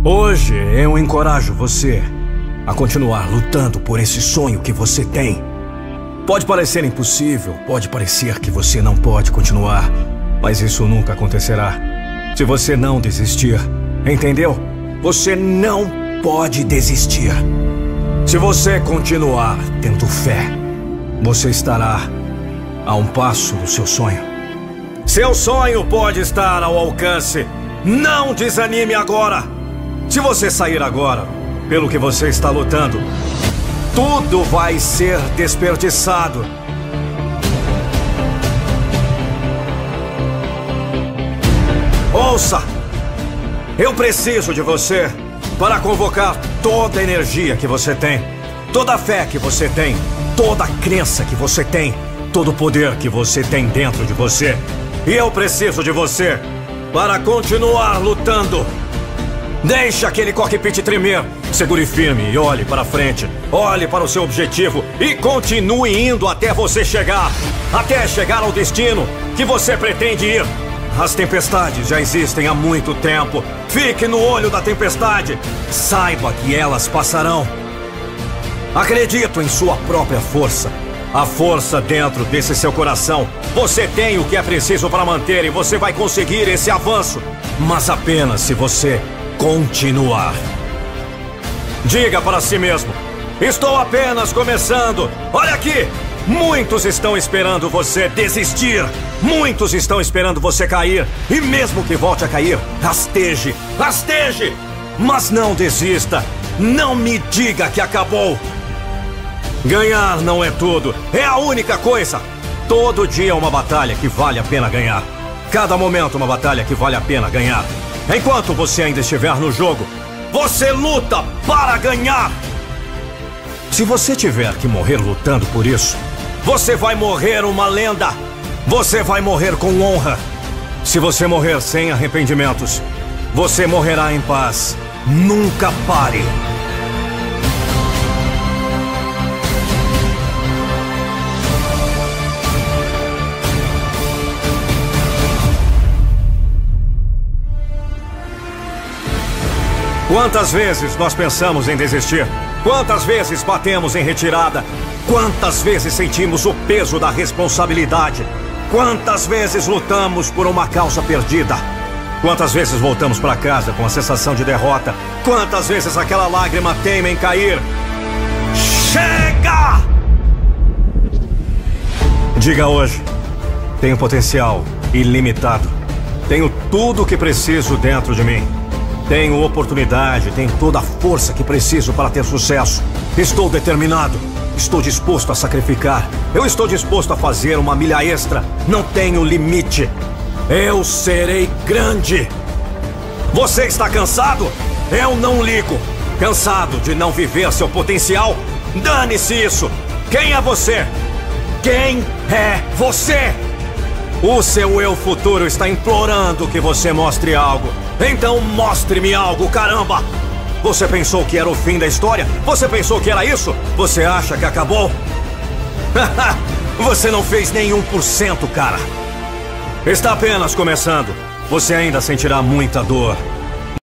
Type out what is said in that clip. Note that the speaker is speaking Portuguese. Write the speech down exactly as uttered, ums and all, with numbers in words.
Hoje eu encorajo você a continuar lutando por esse sonho que você tem. Pode parecer impossível, pode parecer que você não pode continuar, mas isso nunca acontecerá se você não desistir, entendeu? Você não pode desistir. Se você continuar tendo fé, você estará a um passo do seu sonho. Seu sonho pode estar ao alcance. Não desanime agora. Se você sair agora, pelo que você está lutando, tudo vai ser desperdiçado. Ouça! Eu preciso de você para convocar toda a energia que você tem, toda a fé que você tem, toda a crença que você tem, todo o poder que você tem dentro de você. E eu preciso de você para continuar lutando. Deixe aquele cockpit tremer. Segure firme e olhe para frente. Olhe para o seu objetivo e continue indo até você chegar. Até chegar ao destino que você pretende ir. As tempestades já existem há muito tempo. Fique no olho da tempestade. Saiba que elas passarão. Acredito em sua própria força. A força dentro desse seu coração. Você tem o que é preciso para manter e você vai conseguir esse avanço. Mas apenas se você continuar. Diga para si mesmo: estou apenas começando. Olha aqui, muitos estão esperando você desistir. Muitos estão esperando você cair. E mesmo que volte a cair, rasteje, rasteje. Mas não desista. Não me diga que acabou. Ganhar não é tudo, é a única coisa. Todo dia é uma batalha que vale a pena ganhar. Cada momento uma batalha que vale a pena ganhar. Enquanto você ainda estiver no jogo, você luta para ganhar. Se você tiver que morrer lutando por isso, você vai morrer uma lenda. Você vai morrer com honra. Se você morrer sem arrependimentos, você morrerá em paz. Nunca pare. Quantas vezes nós pensamos em desistir? Quantas vezes batemos em retirada? Quantas vezes sentimos o peso da responsabilidade? Quantas vezes lutamos por uma causa perdida? Quantas vezes voltamos para casa com a sensação de derrota? Quantas vezes aquela lágrima teima em cair? Chega! Diga hoje: tenho potencial ilimitado. Tenho tudo o que preciso dentro de mim. Tenho oportunidade, tenho toda a força que preciso para ter sucesso. Estou determinado. Estou disposto a sacrificar. Eu estou disposto a fazer uma milha extra. Não tenho limite. Eu serei grande. Você está cansado? Eu não ligo. Cansado de não viver seu potencial? Dane-se isso. Quem é você? Quem é você? O seu eu futuro está implorando que você mostre algo. Então mostre-me algo, caramba! Você pensou que era o fim da história? Você pensou que era isso? Você acha que acabou? Você não fez nem um por cento, cara. Está apenas começando. Você ainda sentirá muita dor.